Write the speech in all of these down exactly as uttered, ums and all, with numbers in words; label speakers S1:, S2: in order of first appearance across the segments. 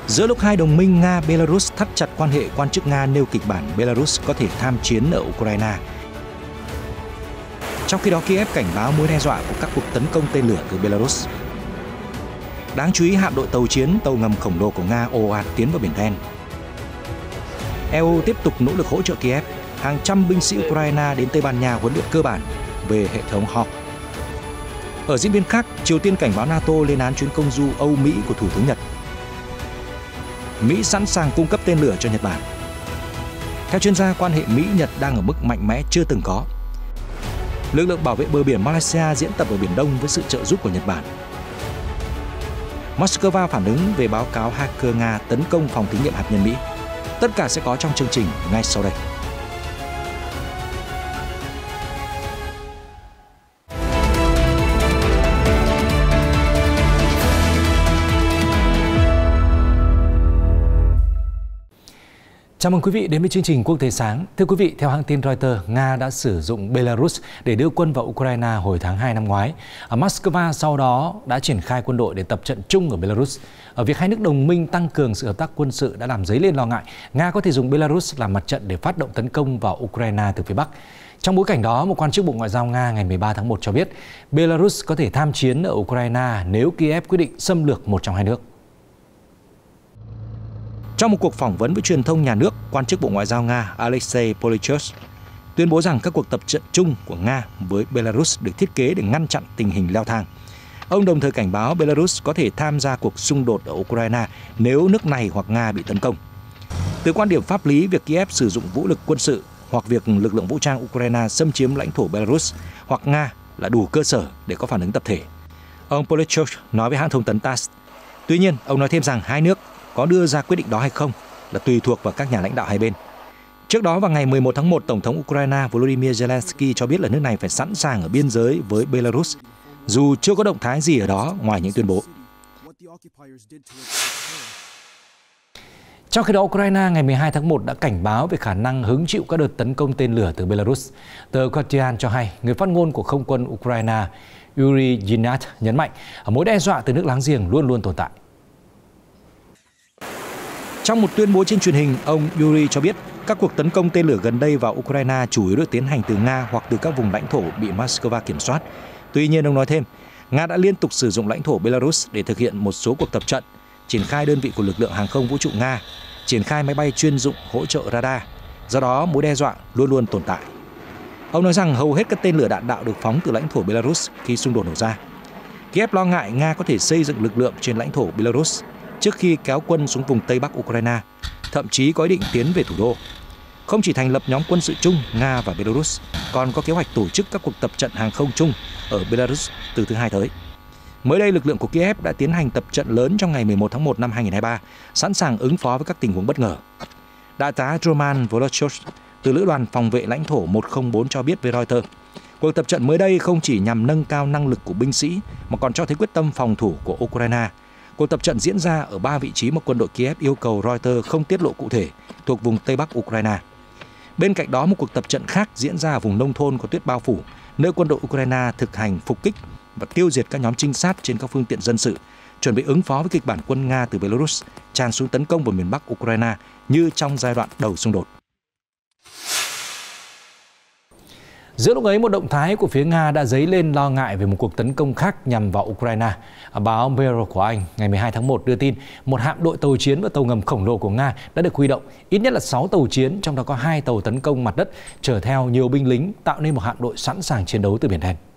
S1: Giữa lúc hai đồng minh Nga-Belarus thắt chặt quan hệ, quan chức Nga nêu kịch bản Belarus có thể tham chiến ở Ukraine. Trong khi đó, Kiev cảnh báo mối đe dọa của các cuộc tấn công tên lửa từ Belarus. Đáng chú ý, hạm đội tàu chiến, tàu ngầm khổng lồ của Nga ồ ạt tiến vào Biển Đen. e u tiếp tục nỗ lực hỗ trợ Kiev. Hàng trăm binh sĩ Ukraine đến Tây Ban Nha huấn luyện cơ bản về hệ thống Hawk. Ở diễn biến khác, Triều Tiên cảnh báo NATO lên án chuyến công du Âu Mỹ của Thủ tướng Nhật. Mỹ sẵn sàng cung cấp tên lửa cho Nhật Bản. Theo chuyên gia, quan hệ Mỹ-Nhật đang ở mức mạnh mẽ chưa từng có. Lực lượng bảo vệ bờ biển Malaysia diễn tập ở Biển Đông với sự trợ giúp của Nhật Bản. Moscow phản ứng về báo cáo hacker Nga tấn công phòng thí nghiệm hạt nhân Mỹ. Tất cả sẽ có trong chương trình ngay sau đây. Chào mừng quý vị đến với chương trình Quốc tế sáng. Thưa quý vị, theo hãng tin Reuters, Nga đã sử dụng Belarus để đưa quân vào Ukraine hồi tháng hai năm ngoái. Ở Moscow sau đó đã triển khai quân đội để tập trận chung ở Belarus. Ở việc hai nước đồng minh tăng cường sự hợp tác quân sự đã làm dấy lên lo ngại Nga có thể dùng Belarus làm mặt trận để phát động tấn công vào Ukraine từ phía Bắc. Trong bối cảnh đó, một quan chức Bộ Ngoại giao Nga ngày mười ba tháng một cho biết Belarus có thể tham chiến ở Ukraine nếu Kiev quyết định xâm lược một trong hai nước. Trong một cuộc phỏng vấn với truyền thông nhà nước, quan chức Bộ Ngoại giao Nga Alexei Polychuk tuyên bố rằng các cuộc tập trận chung của Nga với Belarus được thiết kế để ngăn chặn tình hình leo thang. Ông đồng thời cảnh báo Belarus có thể tham gia cuộc xung đột ở Ukraine nếu nước này hoặc Nga bị tấn công. Từ quan điểm pháp lý, việc Kiev sử dụng vũ lực quân sự hoặc việc lực lượng vũ trang Ukraine xâm chiếm lãnh thổ Belarus hoặc Nga là đủ cơ sở để có phản ứng tập thể. Ông Polychuk nói với hãng thông tấn tê a ét. Tuy nhiên, ông nói thêm rằng hai nước có đưa ra quyết định đó hay không là tùy thuộc vào các nhà lãnh đạo hai bên. Trước đó vào ngày mười một tháng một, Tổng thống Ukraine Volodymyr Zelensky cho biết là nước này phải sẵn sàng ở biên giới với Belarus, dù chưa có động thái gì ở đó ngoài những tuyên bố. Trong khi đó, Ukraine ngày mười hai tháng một đã cảnh báo về khả năng hứng chịu các đợt tấn công tên lửa từ Belarus. Tờ Guardian cho hay, người phát ngôn của không quân Ukraine Yuri Ginat nhấn mạnh mối đe dọa từ nước láng giềng luôn luôn tồn tại. Trong một tuyên bố trên truyền hình, ông Yuri cho biết các cuộc tấn công tên lửa gần đây vào Ukraine chủ yếu được tiến hành từ Nga hoặc từ các vùng lãnh thổ bị Moscow kiểm soát. Tuy nhiên, ông nói thêm, Nga đã liên tục sử dụng lãnh thổ Belarus để thực hiện một số cuộc tập trận, triển khai đơn vị của lực lượng hàng không vũ trụ Nga, triển khai máy bay chuyên dụng hỗ trợ radar. Do đó, mối đe dọa luôn luôn tồn tại. Ông nói rằng hầu hết các tên lửa đạn đạo được phóng từ lãnh thổ Belarus khi xung đột nổ ra. Kiev lo ngại Nga có thể xây dựng lực lượng trên lãnh thổ Belarus trước khi kéo quân xuống vùng Tây Bắc Ukraine, thậm chí có ý định tiến về thủ đô. Không chỉ thành lập nhóm quân sự chung Nga và Belarus, còn có kế hoạch tổ chức các cuộc tập trận hàng không chung ở Belarus từ thứ Hai tới. Mới đây, lực lượng của Kiev đã tiến hành tập trận lớn trong ngày mười một tháng một năm hai nghìn không trăm hai mươi ba, sẵn sàng ứng phó với các tình huống bất ngờ. Đại tá Roman Volodchuk từ Lữ đoàn Phòng vệ lãnh thổ một không bốn cho biết với Reuters, cuộc tập trận mới đây không chỉ nhằm nâng cao năng lực của binh sĩ mà còn cho thấy quyết tâm phòng thủ của Ukraine. Cuộc tập trận diễn ra ở ba vị trí mà quân đội Kiev yêu cầu Reuters không tiết lộ cụ thể, thuộc vùng Tây Bắc Ukraine. Bên cạnh đó, một cuộc tập trận khác diễn ra ở vùng nông thôn có tuyết bao phủ, nơi quân đội Ukraine thực hành phục kích và tiêu diệt các nhóm trinh sát trên các phương tiện dân sự, chuẩn bị ứng phó với kịch bản quân Nga từ Belarus tràn xuống tấn công vào miền Bắc Ukraine như trong giai đoạn đầu xung đột. Giữa lúc ấy, một động thái của phía Nga đã dấy lên lo ngại về một cuộc tấn công khác nhằm vào Ukraine. Báo Mirror của Anh ngày mười hai tháng một đưa tin một hạm đội tàu chiến và tàu ngầm khổng lồ của Nga đã được huy động, ít nhất là sáu tàu chiến, trong đó có hai tàu tấn công mặt đất chở theo nhiều binh lính, tạo nên một hạm đội sẵn sàng chiến đấu từ Biển Đen.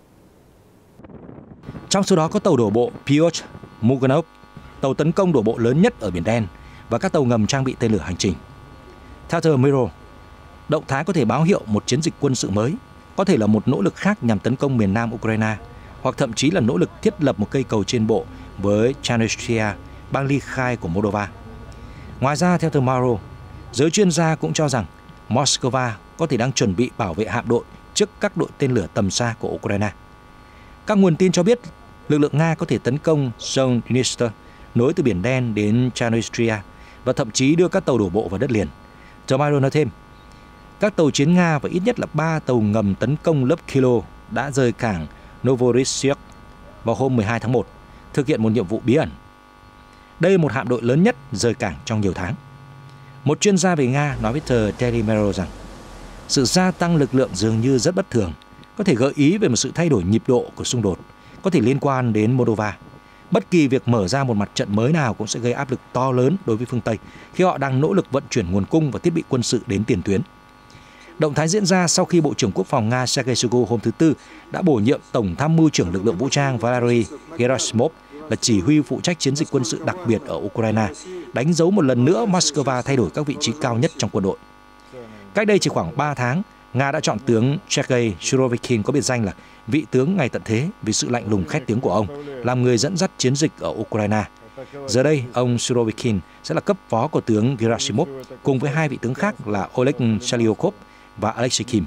S1: Trong số đó có tàu đổ bộ Pyotr Muganov, tàu tấn công đổ bộ lớn nhất ở Biển Đen, và các tàu ngầm trang bị tên lửa hành trình. Theo tờ Mirror, động thái có thể báo hiệu một chiến dịch quân sự mới, có thể là một nỗ lực khác nhằm tấn công miền Nam Ukraine, hoặc thậm chí là nỗ lực thiết lập một cây cầu trên bộ với Transnistria, bang ly khai của Moldova. Ngoài ra, theo tờ Maro, giới chuyên gia cũng cho rằng Moscow có thể đang chuẩn bị bảo vệ hạm đội trước các đội tên lửa tầm xa của Ukraine. Các nguồn tin cho biết lực lượng Nga có thể tấn công sông Dniester, nối từ Biển Đen đến Transnistria, và thậm chí đưa các tàu đổ bộ vào đất liền. Tờ Maro nói thêm, các tàu chiến Nga và ít nhất là ba tàu ngầm tấn công lớp Kilo đã rời cảng Novorossiysk vào hôm mười hai tháng một, thực hiện một nhiệm vụ bí ẩn. Đây là một hạm đội lớn nhất rời cảng trong nhiều tháng. Một chuyên gia về Nga nói với tờ Daily Mail rằng sự gia tăng lực lượng dường như rất bất thường, có thể gợi ý về một sự thay đổi nhịp độ của xung đột, có thể liên quan đến Moldova. Bất kỳ việc mở ra một mặt trận mới nào cũng sẽ gây áp lực to lớn đối với phương Tây khi họ đang nỗ lực vận chuyển nguồn cung và thiết bị quân sự đến tiền tuyến. Động thái diễn ra sau khi Bộ trưởng Quốc phòng Nga Sergei Shoigu hôm thứ Tư đã bổ nhiệm Tổng tham mưu trưởng lực lượng vũ trang Valery Gerasimov là chỉ huy phụ trách chiến dịch quân sự đặc biệt ở Ukraine, đánh dấu một lần nữa Moscow thay đổi các vị trí cao nhất trong quân đội. Cách đây chỉ khoảng ba tháng, Nga đã chọn tướng Sergei Surovikin có biệt danh là vị tướng ngày tận thế vì sự lạnh lùng khét tiếng của ông, làm người dẫn dắt chiến dịch ở Ukraine. Giờ đây, ông Surovikin sẽ là cấp phó của tướng Gerasimov cùng với hai vị tướng khác là Oleg Chalyukov và Alexei Kim.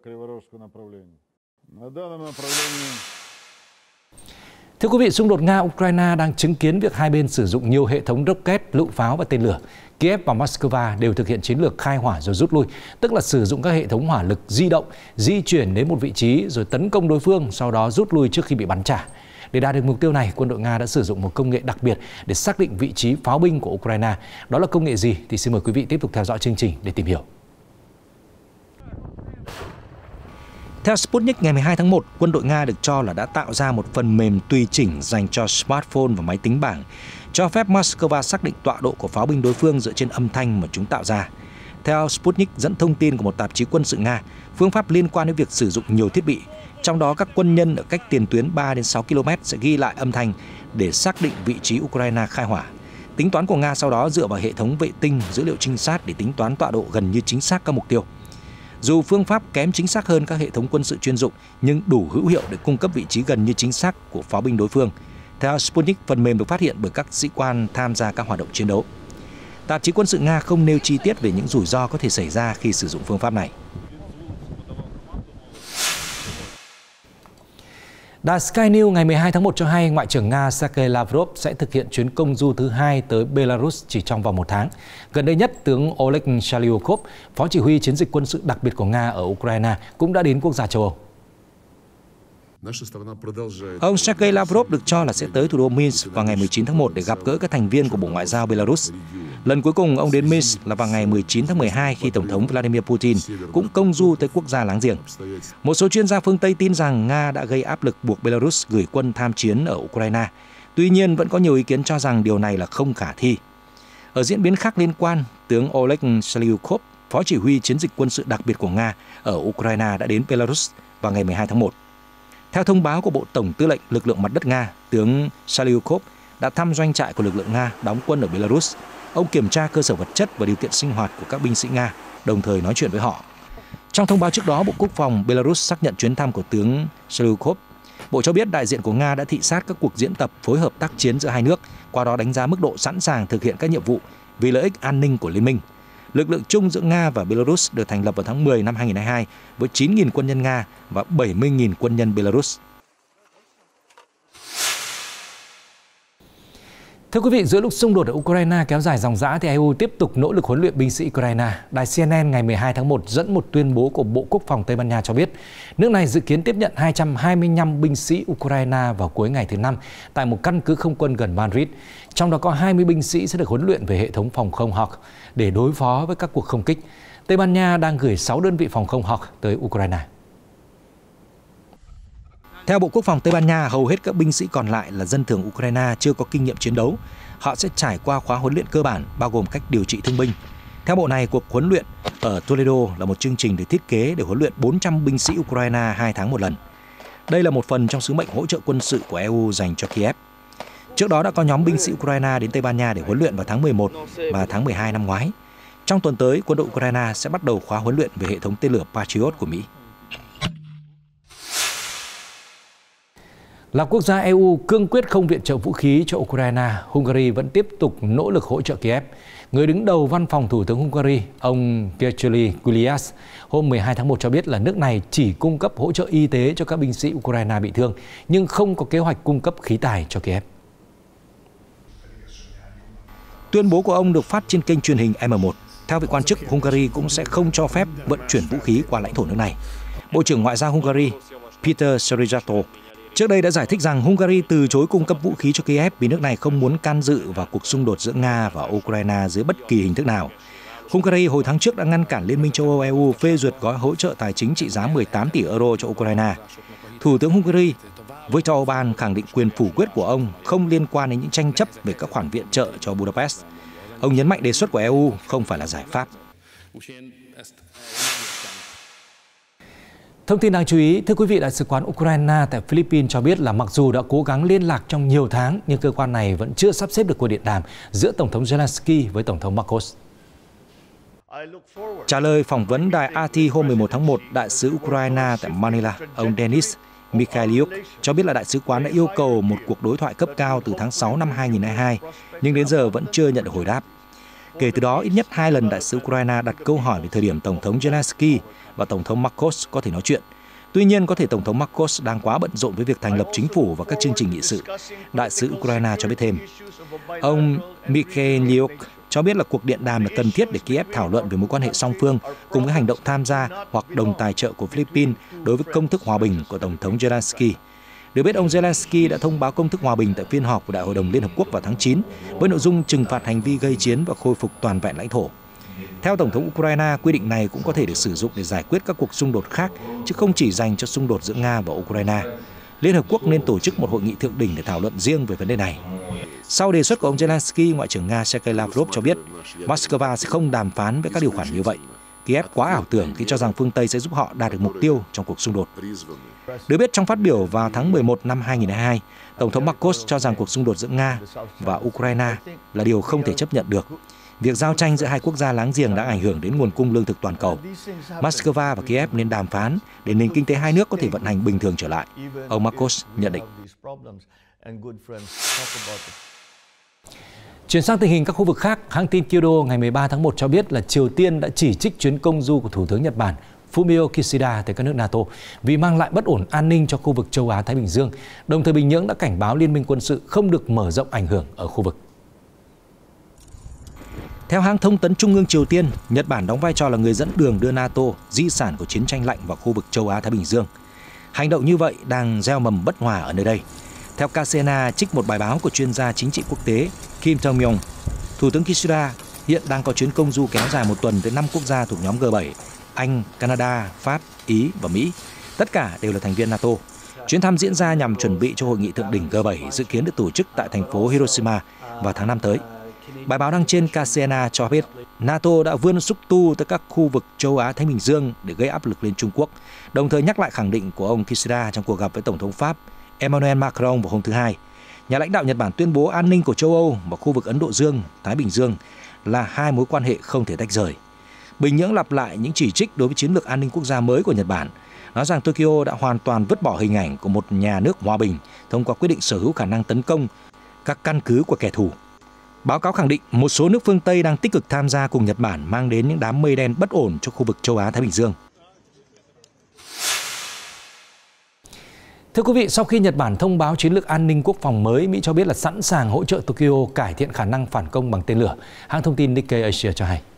S1: Thưa quý vị, xung đột Nga-Ukraine đang chứng kiến việc hai bên sử dụng nhiều hệ thống rocket, lựu pháo và tên lửa. Kiev và Moscow đều thực hiện chiến lược khai hỏa rồi rút lui, tức là sử dụng các hệ thống hỏa lực di động, di chuyển đến một vị trí rồi tấn công đối phương, sau đó rút lui trước khi bị bắn trả. Để đạt được mục tiêu này, quân đội Nga đã sử dụng một công nghệ đặc biệt để xác định vị trí pháo binh của Ukraine. Đó là công nghệ gì? Thì xin mời quý vị tiếp tục theo dõi chương trình để tìm hiểu. Theo Sputnik, ngày mười hai tháng một, quân đội Nga được cho là đã tạo ra một phần mềm tùy chỉnh dành cho smartphone và máy tính bảng, cho phép Moscow xác định tọa độ của pháo binh đối phương dựa trên âm thanh mà chúng tạo ra. Theo Sputnik dẫn thông tin của một tạp chí quân sự Nga, phương pháp liên quan đến việc sử dụng nhiều thiết bị, trong đó các quân nhân ở cách tiền tuyến ba đến sáu ki lô mét sẽ ghi lại âm thanh để xác định vị trí Ukraine khai hỏa. Tính toán của Nga sau đó dựa vào hệ thống vệ tinh, dữ liệu trinh sát để tính toán tọa độ gần như chính xác các mục tiêu. Dù phương pháp kém chính xác hơn các hệ thống quân sự chuyên dụng, nhưng đủ hữu hiệu để cung cấp vị trí gần như chính xác của pháo binh đối phương. Theo Sputnik, phần mềm được phát hiện bởi các sĩ quan tham gia các hoạt động chiến đấu. Tạp chí quân sự Nga không nêu chi tiết về những rủi ro có thể xảy ra khi sử dụng phương pháp này. Đài Sky News ngày mười hai tháng một cho hay Ngoại trưởng Nga Sergei Lavrov sẽ thực hiện chuyến công du thứ hai tới Belarus chỉ trong vòng một tháng. Gần đây nhất, tướng Oleg Chalyukov, phó chỉ huy chiến dịch quân sự đặc biệt của Nga ở Ukraine, cũng đã đến quốc gia châu Âu. Ông Sergei Lavrov được cho là sẽ tới thủ đô Minsk vào ngày mười chín tháng một để gặp gỡ các thành viên của Bộ Ngoại giao Belarus. Lần cuối cùng ông đến Minsk là vào ngày mười chín tháng mười hai khi Tổng thống Vladimir Putin cũng công du tới quốc gia láng giềng. Một số chuyên gia phương Tây tin rằng Nga đã gây áp lực buộc Belarus gửi quân tham chiến ở Ukraine. Tuy nhiên, vẫn có nhiều ý kiến cho rằng điều này là không khả thi. Ở diễn biến khác liên quan, tướng Oleg Chalyukov, phó chỉ huy chiến dịch quân sự đặc biệt của Nga ở Ukraine đã đến Belarus vào ngày mười hai tháng một. Theo thông báo của Bộ Tổng tư lệnh lực lượng mặt đất Nga, tướng Chalyukov đã thăm doanh trại của lực lượng Nga đóng quân ở Belarus. Ông kiểm tra cơ sở vật chất và điều kiện sinh hoạt của các binh sĩ Nga, đồng thời nói chuyện với họ. Trong thông báo trước đó, Bộ Quốc phòng Belarus xác nhận chuyến thăm của tướng Chalyukov. Bộ cho biết đại diện của Nga đã thị sát các cuộc diễn tập phối hợp tác chiến giữa hai nước, qua đó đánh giá mức độ sẵn sàng thực hiện các nhiệm vụ vì lợi ích an ninh của liên minh. Lực lượng chung giữa Nga và Belarus được thành lập vào tháng mười năm hai nghìn không trăm hai mươi hai với chín nghìn quân nhân Nga và bảy mươi nghìn quân nhân Belarus. Thưa quý vị, giữa lúc xung đột ở Ukraine kéo dài ròng rã thì e u tiếp tục nỗ lực huấn luyện binh sĩ Ukraine. Đài xê en en ngày mười hai tháng một dẫn một tuyên bố của Bộ Quốc phòng Tây Ban Nha cho biết nước này dự kiến tiếp nhận hai trăm hai mươi lăm binh sĩ Ukraine vào cuối ngày thứ năm tại một căn cứ không quân gần Madrid. Trong đó có hai mươi binh sĩ sẽ được huấn luyện về hệ thống phòng không Hawk để đối phó với các cuộc không kích. Tây Ban Nha đang gửi sáu đơn vị phòng không Hawk tới Ukraine. Theo Bộ Quốc phòng Tây Ban Nha, hầu hết các binh sĩ còn lại là dân thường Ukraine chưa có kinh nghiệm chiến đấu. Họ sẽ trải qua khóa huấn luyện cơ bản, bao gồm cách điều trị thương binh. Theo bộ này, cuộc huấn luyện ở Toledo là một chương trình được thiết kế để huấn luyện bốn trăm binh sĩ Ukraine hai tháng một lần. Đây là một phần trong sứ mệnh hỗ trợ quân sự của e u dành cho Kiev. Trước đó đã có nhóm binh sĩ Ukraine đến Tây Ban Nha để huấn luyện vào tháng mười một và tháng mười hai năm ngoái. Trong tuần tới, quân đội Ukraine sẽ bắt đầu khóa huấn luyện về hệ thống tên lửa Patriot của Mỹ. Là quốc gia e u cương quyết không viện trợ vũ khí cho Ukraine, Hungary vẫn tiếp tục nỗ lực hỗ trợ Kiev. Người đứng đầu văn phòng Thủ tướng Hungary, ông György Gulyás, hôm mười hai tháng một cho biết là nước này chỉ cung cấp hỗ trợ y tế cho các binh sĩ Ukraine bị thương, nhưng không có kế hoạch cung cấp khí tài cho Kiev. Tuyên bố của ông được phát trên kênh truyền hình M một. Theo vị quan chức, Hungary cũng sẽ không cho phép vận chuyển vũ khí qua lãnh thổ nước này. Bộ trưởng Ngoại giao Hungary, Peter Szijjarto, trước đây đã giải thích rằng Hungary từ chối cung cấp vũ khí cho Kiev vì nước này không muốn can dự vào cuộc xung đột giữa Nga và Ukraine dưới bất kỳ hình thức nào. Hungary hồi tháng trước đã ngăn cản Liên minh châu Âu E U phê duyệt gói hỗ trợ tài chính trị giá mười tám tỷ euro cho Ukraine. Thủ tướng Hungary Viktor Orbán khẳng định quyền phủ quyết của ông không liên quan đến những tranh chấp về các khoản viện trợ cho Budapest. Ông nhấn mạnh đề xuất của E U không phải là giải pháp.
S2: Thông tin đáng chú ý, thưa quý vị, Đại sứ quán Ukraine tại Philippines cho biết là mặc dù đã cố gắng liên lạc trong nhiều tháng, nhưng cơ quan này vẫn chưa sắp xếp được cuộc điện đàm giữa Tổng thống Zelensky với Tổng thống Marcos.
S1: Trả lời phỏng vấn đài rờ tê hôm mười một tháng một, Đại sứ Ukraine tại Manila, ông Denis Mikhailiuk cho biết là Đại sứ quán đã yêu cầu một cuộc đối thoại cấp cao từ tháng sáu năm hai nghìn không trăm hai mươi hai, nhưng đến giờ vẫn chưa nhận được hồi đáp. Kể từ đó, ít nhất hai lần Đại sứ Ukraine đặt câu hỏi về thời điểm Tổng thống Zelensky và Tổng thống Marcos có thể nói chuyện. Tuy nhiên, có thể Tổng thống Marcos đang quá bận rộn với việc thành lập chính phủ và các chương trình nghị sự. Đại sứ Ukraine cho biết thêm. Ông Mikhailiuk cho biết là cuộc điện đàm là cần thiết để Kiev thảo luận về mối quan hệ song phương cùng với hành động tham gia hoặc đồng tài trợ của Philippines đối với công thức hòa bình của Tổng thống Zelensky. Được biết, ông Zelensky đã thông báo công thức hòa bình tại phiên họp của Đại hội đồng Liên Hợp Quốc vào tháng chín với nội dung trừng phạt hành vi gây chiến và khôi phục toàn vẹn lãnh thổ. Theo Tổng thống Ukraine, quy định này cũng có thể được sử dụng để giải quyết các cuộc xung đột khác, chứ không chỉ dành cho xung đột giữa Nga và Ukraine. Liên Hợp Quốc nên tổ chức một hội nghị thượng đỉnh để thảo luận riêng về vấn đề này. Sau đề xuất của ông Zelensky, Ngoại trưởng Nga Sergei Lavrov cho biết Moscow sẽ không đàm phán với các điều khoản như vậy. Kiev quá ảo tưởng khi cho rằng phương Tây sẽ giúp họ đạt được mục tiêu trong cuộc xung đột. Được biết, trong phát biểu vào tháng mười một năm hai nghìn không trăm hai mươi hai, Tổng thống Marcos cho rằng cuộc xung đột giữa Nga và Ukraine là điều không thể chấp nhận được. Việc giao tranh giữa hai quốc gia láng giềng đã ảnh hưởng đến nguồn cung lương thực toàn cầu. Moscow và Kiev nên đàm phán để nền kinh tế hai nước có thể vận hành bình thường trở lại, ông Marcos nhận định.
S2: Chuyển sang tình hình các khu vực khác, hãng tin Kyodo ngày mười ba tháng một cho biết là Triều Tiên đã chỉ trích chuyến công du của Thủ tướng Nhật Bản Fumio Kishida tới các nước NATO vì mang lại bất ổn an ninh cho khu vực châu Á-Thái Bình Dương. Đồng thời, Bình Nhưỡng đã cảnh báo liên minh quân sự không được mở rộng ảnh hưởng ở khu vực.
S1: Theo hãng thông tấn Trung ương Triều Tiên, Nhật Bản đóng vai trò là người dẫn đường đưa NATO, di sản của chiến tranh lạnh vào khu vực châu Á-Thái Bình Dương. Hành động như vậy đang gieo mầm bất hòa ở nơi đây. Theo K C N A trích một bài báo của chuyên gia chính trị quốc tế Kim Dong-myung, Thủ tướng Kishida hiện đang có chuyến công du kéo dài một tuần tới năm quốc gia thuộc nhóm G bảy, Anh, Canada, Pháp, Ý và Mỹ. Tất cả đều là thành viên NATO. Chuyến thăm diễn ra nhằm chuẩn bị cho hội nghị thượng đỉnh G bảy dự kiến được tổ chức tại thành phố Hiroshima vào tháng năm tới. Bài báo đăng trên K C N A cho biết NATO đã vươn xúc tu tới các khu vực châu Á-Thái Bình Dương để gây áp lực lên Trung Quốc, đồng thời nhắc lại khẳng định của ông Kishida trong cuộc gặp với Tổng thống Pháp Emmanuel Macron vào hôm thứ Hai. Nhà lãnh đạo Nhật Bản tuyên bố an ninh của châu Âu và khu vực Ấn Độ Dương, Thái Bình Dương là hai mối quan hệ không thể tách rời. Bình Nhưỡng lặp lại những chỉ trích đối với chiến lược an ninh quốc gia mới của Nhật Bản, nói rằng Tokyo đã hoàn toàn vứt bỏ hình ảnh của một nhà nước hòa bình thông qua quyết định sở hữu khả năng tấn công các căn cứ của kẻ thù. Báo cáo khẳng định một số nước phương Tây đang tích cực tham gia cùng Nhật Bản mang đến những đám mây đen bất ổn cho khu vực châu Á-Thái Bình Dương.
S2: Thưa quý vị, sau khi Nhật Bản thông báo chiến lược an ninh quốc phòng mới, Mỹ cho biết là sẵn sàng hỗ trợ Tokyo cải thiện khả năng phản công bằng tên lửa. Hãng thông tin Nikkei Asia cho hay.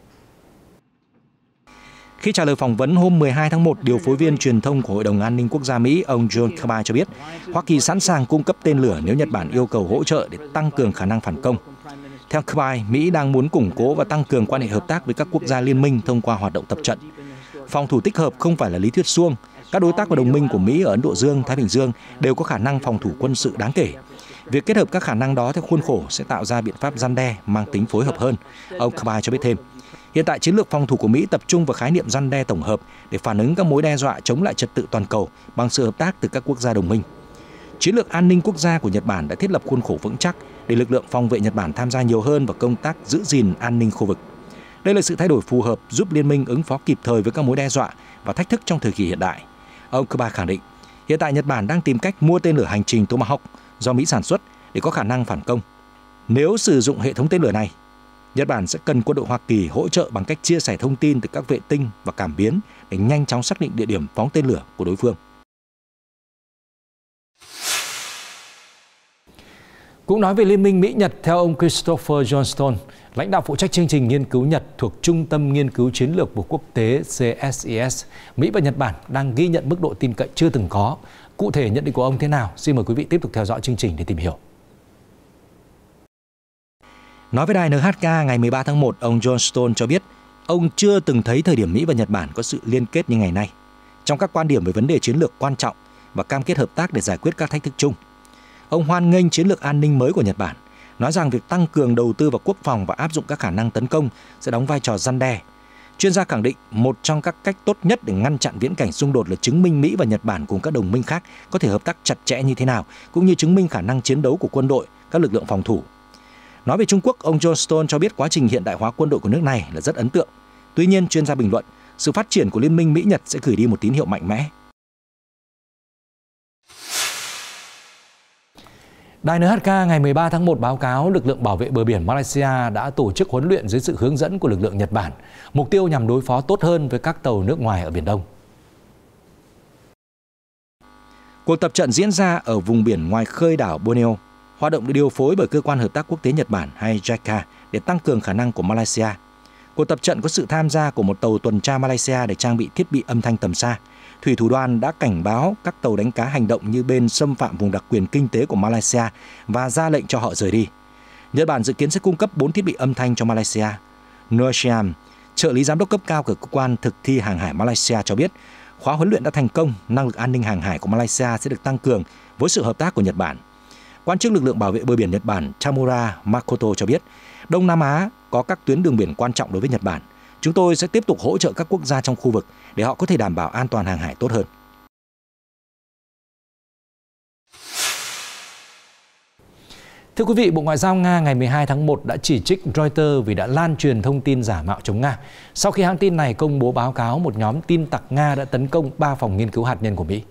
S1: Khi trả lời phỏng vấn hôm mười hai tháng một, điều phối viên truyền thông của Hội đồng An ninh Quốc gia Mỹ, ông John Kirby cho biết Hoa Kỳ sẵn sàng cung cấp tên lửa nếu Nhật Bản yêu cầu hỗ trợ để tăng cường khả năng phản công. Theo Kirby, Mỹ đang muốn củng cố và tăng cường quan hệ hợp tác với các quốc gia liên minh thông qua hoạt động tập trận. Phòng thủ tích hợp không phải là lý thuyết suông. Các đối tác và đồng minh của Mỹ ở Ấn Độ Dương, Thái Bình Dương đều có khả năng phòng thủ quân sự đáng kể. Việc kết hợp các khả năng đó theo khuôn khổ sẽ tạo ra biện pháp răn đe mang tính phối hợp hơn, ông Kirby cho biết thêm. Hiện tại, chiến lược phòng thủ của Mỹ tập trung vào khái niệm răn đe tổng hợp để phản ứng các mối đe dọa chống lại trật tự toàn cầu bằng sự hợp tác từ các quốc gia đồng minh. Chiến lược an ninh quốc gia của Nhật Bản đã thiết lập khuôn khổ vững chắc để lực lượng phòng vệ Nhật Bản tham gia nhiều hơn vào công tác giữ gìn an ninh khu vực. Đây là sự thay đổi phù hợp giúp liên minh ứng phó kịp thời với các mối đe dọa và thách thức trong thời kỳ hiện đại. Ông Kirby khẳng định, hiện tại Nhật Bản đang tìm cách mua tên lửa hành trình Tomahawk do Mỹ sản xuất để có khả năng phản công. Nếu sử dụng hệ thống tên lửa này, Nhật Bản sẽ cần quân đội Hoa Kỳ hỗ trợ bằng cách chia sẻ thông tin từ các vệ tinh và cảm biến để nhanh chóng xác định địa điểm phóng tên lửa của đối phương.
S2: Cũng nói về Liên minh Mỹ-Nhật, theo ông Christopher Johnston, lãnh đạo phụ trách chương trình nghiên cứu Nhật thuộc Trung tâm Nghiên cứu Chiến lược của Quốc tế C S I S, Mỹ và Nhật Bản đang ghi nhận mức độ tin cậy chưa từng có. Cụ thể nhận định của ông thế nào? Xin mời quý vị tiếp tục theo dõi chương trình để tìm hiểu.
S1: Nói với đài en hát ca ngày mười ba tháng một, ông John Stone cho biết ông chưa từng thấy thời điểm Mỹ và Nhật Bản có sự liên kết như ngày nay trong các quan điểm về vấn đề chiến lược quan trọng và cam kết hợp tác để giải quyết các thách thức chung. Ông hoan nghênh chiến lược an ninh mới của Nhật Bản, nói rằng việc tăng cường đầu tư vào quốc phòng và áp dụng các khả năng tấn công sẽ đóng vai trò răn đe. Chuyên gia khẳng định một trong các cách tốt nhất để ngăn chặn viễn cảnh xung đột là chứng minh Mỹ và Nhật Bản cùng các đồng minh khác có thể hợp tác chặt chẽ như thế nào, cũng như chứng minh khả năng chiến đấu của quân đội, các lực lượng phòng thủ. Nói về Trung Quốc, ông John Stone cho biết quá trình hiện đại hóa quân đội của nước này là rất ấn tượng. Tuy nhiên, chuyên gia bình luận, sự phát triển của liên minh Mỹ-Nhật sẽ gửi đi một tín hiệu mạnh mẽ.
S2: Đài en hát ca ngày mười ba tháng một báo cáo lực lượng bảo vệ bờ biển Malaysia đã tổ chức huấn luyện dưới sự hướng dẫn của lực lượng Nhật Bản, mục tiêu nhằm đối phó tốt hơn với các tàu nước ngoài ở Biển Đông.
S1: Cuộc tập trận diễn ra ở vùng biển ngoài khơi đảo Borneo. Hoạt động được điều phối bởi Cơ quan Hợp tác Quốc tế Nhật Bản hay gi a xê a để tăng cường khả năng của Malaysia. Cuộc tập trận có sự tham gia của một tàu tuần tra Malaysia để trang bị thiết bị âm thanh tầm xa. Thủy thủ đoàn đã cảnh báo các tàu đánh cá hành động như bên xâm phạm vùng đặc quyền kinh tế của Malaysia và ra lệnh cho họ rời đi. Nhật Bản dự kiến sẽ cung cấp bốn thiết bị âm thanh cho Malaysia. Nur Syam, trợ lý giám đốc cấp cao của Cơ quan Thực thi Hàng hải Malaysia cho biết, khóa huấn luyện đã thành công, năng lực an ninh hàng hải của Malaysia sẽ được tăng cường với sự hợp tác của Nhật Bản. Quan chức lực lượng bảo vệ bờ biển Nhật Bản Tamura Makoto cho biết, Đông Nam Á có các tuyến đường biển quan trọng đối với Nhật Bản. Chúng tôi sẽ tiếp tục hỗ trợ các quốc gia trong khu vực để họ có thể đảm bảo an toàn hàng hải tốt hơn.
S2: Thưa quý vị, Bộ Ngoại giao Nga ngày mười hai tháng một đã chỉ trích Reuters vì đã lan truyền thông tin giả mạo chống Nga, sau khi hãng tin này công bố báo cáo một nhóm tin tặc Nga đã tấn công ba phòng nghiên cứu hạt nhân của Mỹ.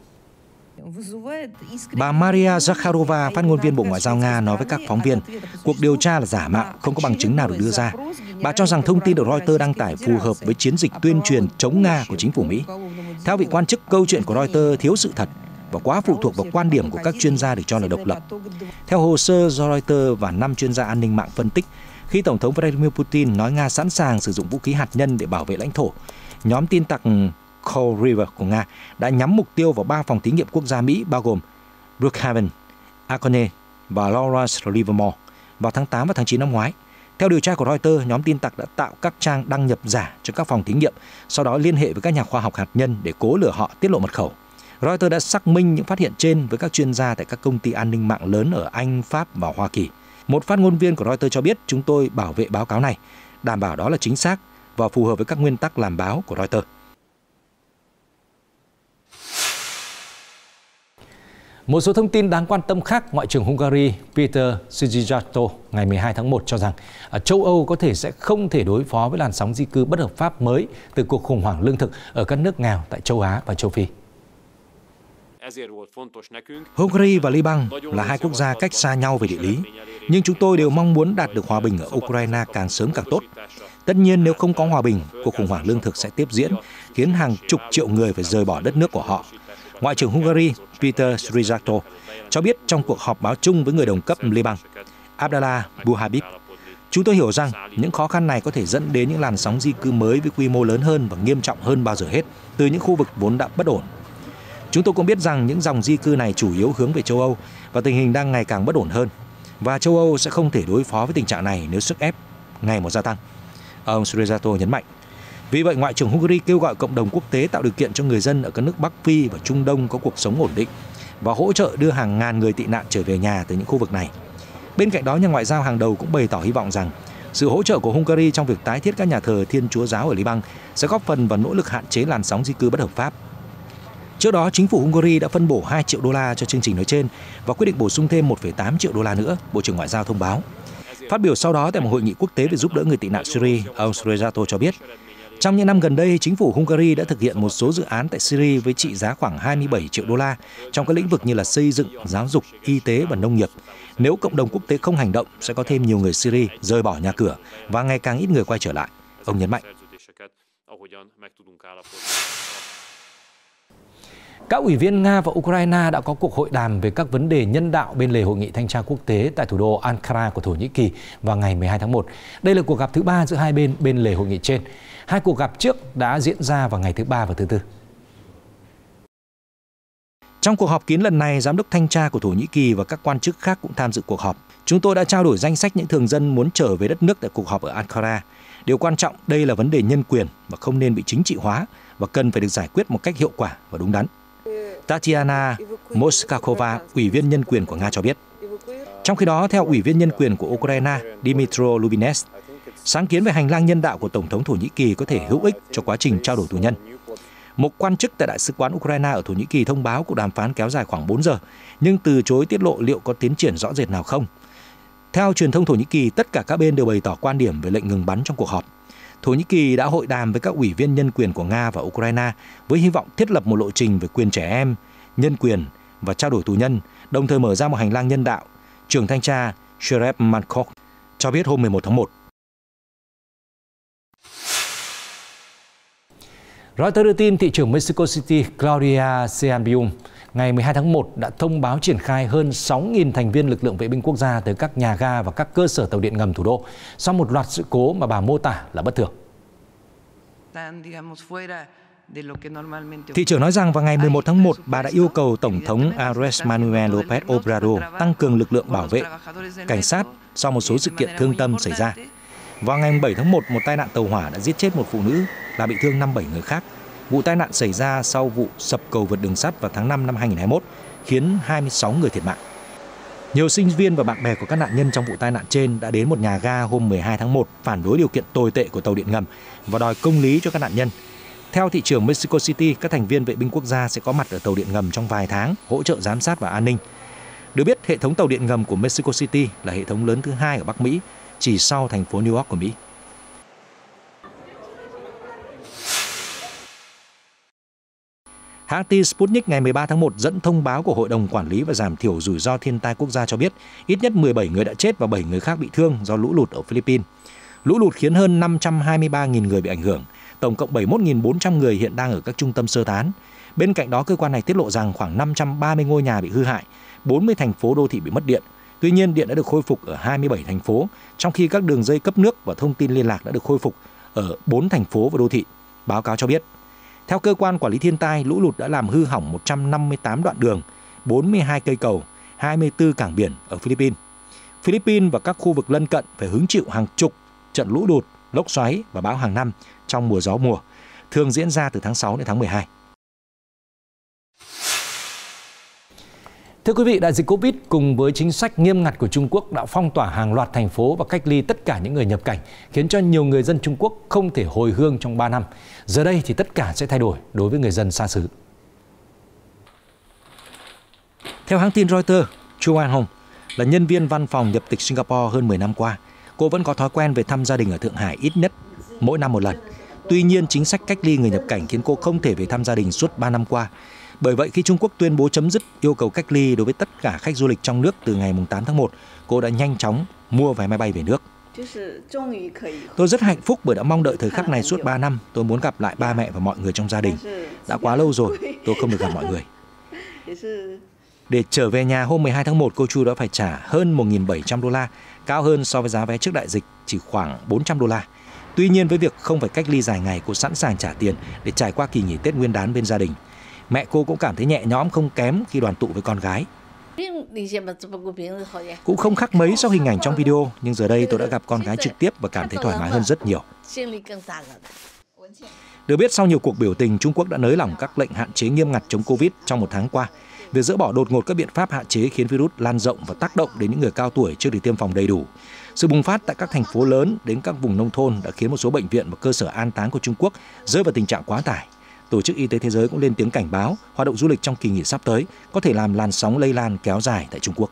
S1: Bà Maria Zakharova, phát ngôn viên Bộ Ngoại giao Nga, nói với các phóng viên, cuộc điều tra là giả mạo, không có bằng chứng nào được đưa ra. Bà cho rằng thông tin được Reuters đăng tải phù hợp với chiến dịch tuyên truyền chống Nga của chính phủ Mỹ. Theo vị quan chức, câu chuyện của Reuters thiếu sự thật và quá phụ thuộc vào quan điểm của các chuyên gia được cho là độc lập. Theo hồ sơ do Reuters và năm chuyên gia an ninh mạng phân tích, khi Tổng thống Vladimir Putin nói Nga sẵn sàng sử dụng vũ khí hạt nhân để bảo vệ lãnh thổ, nhóm tin tặc Cold River của Nga đã nhắm mục tiêu vào ba phòng thí nghiệm quốc gia Mỹ bao gồm Brookhaven, Argonne và Lawrence Livermore vào tháng tám và tháng chín năm ngoái. Theo điều tra của Reuters, nhóm tin tặc đã tạo các trang đăng nhập giả cho các phòng thí nghiệm, sau đó liên hệ với các nhà khoa học hạt nhân để cố lừa họ tiết lộ mật khẩu. Reuters đã xác minh những phát hiện trên với các chuyên gia tại các công ty an ninh mạng lớn ở Anh, Pháp và Hoa Kỳ. Một phát ngôn viên của Reuters cho biết, chúng tôi bảo vệ báo cáo này, đảm bảo đó là chính xác và phù hợp với các nguyên tắc làm báo của Reuters.
S2: Một số thông tin đáng quan tâm khác, Ngoại trưởng Hungary Peter Szijjártó ngày mười hai tháng một cho rằng châu Âu có thể sẽ không thể đối phó với làn sóng di cư bất hợp pháp mới từ cuộc khủng hoảng lương thực ở các nước nghèo tại châu Á và châu Phi.
S1: Hungary và Liban là hai quốc gia cách xa nhau về địa lý, nhưng chúng tôi đều mong muốn đạt được hòa bình ở Ukraine càng sớm càng tốt. Tất nhiên, nếu không có hòa bình, cuộc khủng hoảng lương thực sẽ tiếp diễn, khiến hàng chục triệu người phải rời bỏ đất nước của họ. Ngoại trưởng Hungary Peter Szijjártó cho biết trong cuộc họp báo chung với người đồng cấp Liban Abdallah Buhabib, chúng tôi hiểu rằng những khó khăn này có thể dẫn đến những làn sóng di cư mới với quy mô lớn hơn và nghiêm trọng hơn bao giờ hết từ những khu vực vốn đã bất ổn. Chúng tôi cũng biết rằng những dòng di cư này chủ yếu hướng về châu Âu và tình hình đang ngày càng bất ổn hơn, và châu Âu sẽ không thể đối phó với tình trạng này nếu sức ép ngày một gia tăng, ông Szijjártó nhấn mạnh. Vì vậy, Ngoại trưởng Hungary kêu gọi cộng đồng quốc tế tạo điều kiện cho người dân ở các nước Bắc Phi và Trung Đông có cuộc sống ổn định và hỗ trợ đưa hàng ngàn người tị nạn trở về nhà từ những khu vực này. Bên cạnh đó, nhà ngoại giao hàng đầu cũng bày tỏ hy vọng rằng sự hỗ trợ của Hungary trong việc tái thiết các nhà thờ Thiên Chúa giáo ở Liban sẽ góp phần vào nỗ lực hạn chế làn sóng di cư bất hợp pháp. Trước đó, chính phủ Hungary đã phân bổ hai triệu đô la cho chương trình nói trên và quyết định bổ sung thêm một phẩy tám triệu đô la nữa, Bộ trưởng Ngoại giao thông báo. Phát biểu sau đó tại một hội nghị quốc tế về giúp đỡ người tị nạn Syria, ông Szijjártó cho biết, trong những năm gần đây, chính phủ Hungary đã thực hiện một số dự án tại Syria với trị giá khoảng hai mươi bảy triệu đô la trong các lĩnh vực như là xây dựng, giáo dục, y tế và nông nghiệp. Nếu cộng đồng quốc tế không hành động, sẽ có thêm nhiều người Syria rời bỏ nhà cửa và ngày càng ít người quay trở lại, ông nhấn mạnh.
S2: Các ủy viên Nga và Ukraine đã có cuộc hội đàm về các vấn đề nhân đạo bên lề hội nghị thanh tra quốc tế tại thủ đô Ankara của Thổ Nhĩ Kỳ vào ngày mười hai tháng một. Đây là cuộc gặp thứ ba giữa hai bên bên lề hội nghị trên. Hai cuộc gặp trước đã diễn ra vào ngày thứ ba và thứ tư.
S1: Trong cuộc họp kín lần này, Giám đốc Thanh tra của Thổ Nhĩ Kỳ và các quan chức khác cũng tham dự cuộc họp. Chúng tôi đã trao đổi danh sách những thường dân muốn trở về đất nước tại cuộc họp ở Ankara. Điều quan trọng đây là vấn đề nhân quyền và không nên bị chính trị hóa và cần phải được giải quyết một cách hiệu quả và đúng đắn. Tatiana Moskakova, Ủy viên nhân quyền của Nga cho biết. Trong khi đó, theo Ủy viên nhân quyền của Ukraine Dmytro Lubinets, sáng kiến về hành lang nhân đạo của Tổng thống Thổ Nhĩ Kỳ có thể hữu ích cho quá trình trao đổi tù nhân. Một quan chức tại Đại sứ quán Ukraine ở Thổ Nhĩ Kỳ thông báo cuộc đàm phán kéo dài khoảng bốn giờ, nhưng từ chối tiết lộ liệu có tiến triển rõ rệt nào không. Theo truyền thông Thổ Nhĩ Kỳ, tất cả các bên đều bày tỏ quan điểm về lệnh ngừng bắn trong cuộc họp. Thổ Nhĩ Kỳ đã hội đàm với các ủy viên nhân quyền của Nga và Ukraine với hy vọng thiết lập một lộ trình về quyền trẻ em, nhân quyền và trao đổi tù nhân, đồng thời mở ra một hành lang nhân đạo. Trưởng thanh tra Sherep Mankok cho biết hôm mười một tháng một.
S2: Reuters đưa tin thị trưởng Mexico City Claudia Sheinbaum ngày mười hai tháng một đã thông báo triển khai hơn sáu nghìn thành viên lực lượng vệ binh quốc gia tới các nhà ga và các cơ sở tàu điện ngầm thủ đô sau một loạt sự cố mà bà mô tả là bất thường.
S1: Thị trưởng nói rằng vào ngày mười một tháng một, bà đã yêu cầu Tổng thống Andrés Manuel López Obrador tăng cường lực lượng bảo vệ, cảnh sát sau một số sự kiện thương tâm xảy ra. Vào ngày bảy tháng một, một tai nạn tàu hỏa đã giết chết một phụ nữ, làm bị thương năm bảy người khác. Vụ tai nạn xảy ra sau vụ sập cầu vượt đường sắt vào tháng năm năm hai nghìn không trăm hai mươi mốt, khiến hai mươi sáu người thiệt mạng. Nhiều sinh viên và bạn bè của các nạn nhân trong vụ tai nạn trên đã đến một nhà ga hôm mười hai tháng một phản đối điều kiện tồi tệ của tàu điện ngầm và đòi công lý cho các nạn nhân. Theo thị trưởng Mexico City, các thành viên vệ binh quốc gia sẽ có mặt ở tàu điện ngầm trong vài tháng, hỗ trợ giám sát và an ninh. Được biết, hệ thống tàu điện ngầm của Mexico City là hệ thống lớn thứ hai ở Bắc Mỹ, chỉ sau thành phố New York của Mỹ. Hãng tin Sputnik ngày mười ba tháng một dẫn thông báo của Hội đồng Quản lý và Giảm thiểu rủi ro thiên tai quốc gia cho biết ít nhất mười bảy người đã chết và bảy người khác bị thương do lũ lụt ở Philippines. Lũ lụt khiến hơn năm trăm hai mươi ba nghìn người bị ảnh hưởng. Tổng cộng bảy mươi mốt nghìn bốn trăm người hiện đang ở các trung tâm sơ tán. Bên cạnh đó, cơ quan này tiết lộ rằng khoảng năm trăm ba mươi ngôi nhà bị hư hại, bốn mươi thành phố đô thị bị mất điện. Tuy nhiên, điện đã được khôi phục ở hai mươi bảy thành phố, trong khi các đường dây cấp nước và thông tin liên lạc đã được khôi phục ở bốn thành phố và đô thị, báo cáo cho biết. Theo cơ quan quản lý thiên tai, lũ lụt đã làm hư hỏng một trăm năm mươi tám đoạn đường, bốn mươi hai cây cầu, hai mươi tư cảng biển ở Philippines. Philippines và các khu vực lân cận phải hứng chịu hàng chục trận lũ lụt, lốc xoáy và bão hàng năm trong mùa gió mùa, thường diễn ra từ tháng sáu đến tháng mười hai.
S2: Thưa quý vị, đại dịch Covid cùng với chính sách nghiêm ngặt của Trung Quốc đã phong tỏa hàng loạt thành phố và cách ly tất cả những người nhập cảnh, khiến cho nhiều người dân Trung Quốc không thể hồi hương trong ba năm. Giờ đây thì tất cả sẽ thay đổi đối với người dân xa xứ.
S1: Theo hãng tin Reuters, Chu An Hồng là nhân viên văn phòng nhập tịch Singapore hơn mười năm qua. Cô vẫn có thói quen về thăm gia đình ở Thượng Hải ít nhất mỗi năm một lần. Tuy nhiên, chính sách cách ly người nhập cảnh khiến cô không thể về thăm gia đình suốt ba năm qua. Bởi vậy, khi Trung Quốc tuyên bố chấm dứt yêu cầu cách ly đối với tất cả khách du lịch trong nước từ ngày tám tháng một, cô đã nhanh chóng mua vé máy bay về nước. Tôi rất hạnh phúc bởi đã mong đợi thời khắc này suốt ba năm. Tôi muốn gặp lại ba mẹ và mọi người trong gia đình. Đã quá lâu rồi, tôi không được gặp mọi người. Để trở về nhà hôm mười hai tháng một, cô Chu đã phải trả hơn một nghìn bảy trăm đô la, cao hơn so với giá vé trước đại dịch chỉ khoảng bốn trăm đô la. Tuy nhiên, với việc không phải cách ly dài ngày, cô sẵn sàng trả tiền để trải qua kỳ nghỉ Tết Nguyên đán bên gia đình. Mẹ cô cũng cảm thấy nhẹ nhõm không kém khi đoàn tụ với con gái. Cũng không khác mấy so với hình ảnh trong video, nhưng giờ đây tôi đã gặp con gái trực tiếp và cảm thấy thoải mái hơn rất nhiều. Được biết, sau nhiều cuộc biểu tình, Trung Quốc đã nới lỏng các lệnh hạn chế nghiêm ngặt chống Covid trong một tháng qua. Việc dỡ bỏ đột ngột các biện pháp hạn chế khiến virus lan rộng và tác động đến những người cao tuổi chưa được tiêm phòng đầy đủ. Sự bùng phát tại các thành phố lớn đến các vùng nông thôn đã khiến một số bệnh viện và cơ sở an táng của Trung Quốc rơi vào tình trạng quá tải. Tổ chức Y tế Thế giới cũng lên tiếng cảnh báo hoạt động du lịch trong kỳ nghỉ sắp tới có thể làm làn sóng lây lan kéo dài tại Trung Quốc.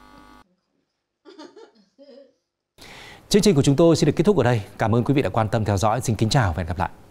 S2: Chương trình của chúng tôi xin được kết thúc ở đây. Cảm ơn quý vị đã quan tâm theo dõi. Xin kính chào và hẹn gặp lại.